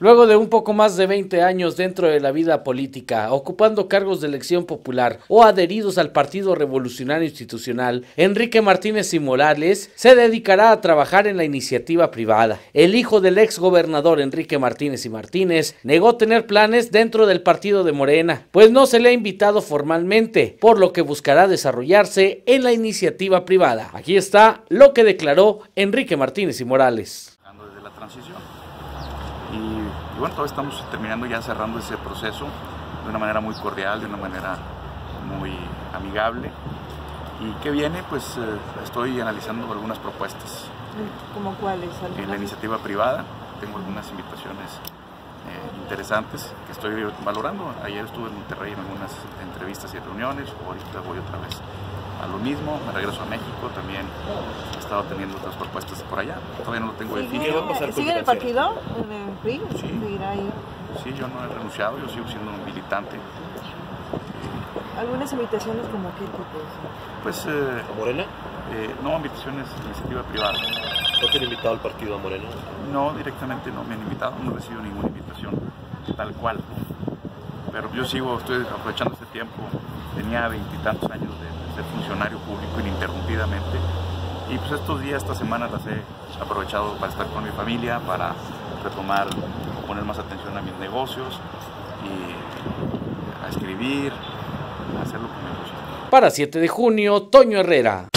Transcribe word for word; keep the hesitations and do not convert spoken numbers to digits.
Luego de un poco más de veinte años dentro de la vida política, ocupando cargos de elección popular o adheridos al Partido Revolucionario Institucional, Enrique Martínez y Morales se dedicará a trabajar en la iniciativa privada. El hijo del ex gobernador Enrique Martínez y Martínez negó tener planes dentro del partido de Morena, pues no se le ha invitado formalmente, por lo que buscará desarrollarse en la iniciativa privada. Aquí está lo que declaró Enrique Martínez y Morales. Desde la transición. Y, y bueno, todavía estamos terminando ya cerrando ese proceso de una manera muy cordial, de una manera muy amigable. ¿Y qué viene? Pues eh, estoy analizando algunas propuestas. ¿Cómo cuáles? En la iniciativa privada tengo algunas invitaciones eh, interesantes que estoy valorando. Ayer estuve en Monterrey en algunas entrevistas y reuniones, ahorita voy otra vez a lo mismo, me regreso a México, también he estado teniendo otras propuestas por allá, todavía no lo tengo definido. ¿Sigue en el partido? ¿En el P R I? Sí, sí, yo no he renunciado, yo sigo siendo un militante. ¿Algunas invitaciones como qué tipo? Pues... Eh, ¿A Morena? Eh, no, invitaciones de iniciativa privada. ¿No te han invitado al partido a Morena? No, directamente no me han invitado, no recibo ninguna invitación tal cual. Pero yo sigo, estoy aprovechando este tiempo, tenía veintitantos años de ser funcionario público ininterrumpidamente y pues estos días, estas semanas las he aprovechado para estar con mi familia, para retomar, poner más atención a mis negocios y a escribir, a hacer lo que me gusta. Para siete de junio, Toño Herrera.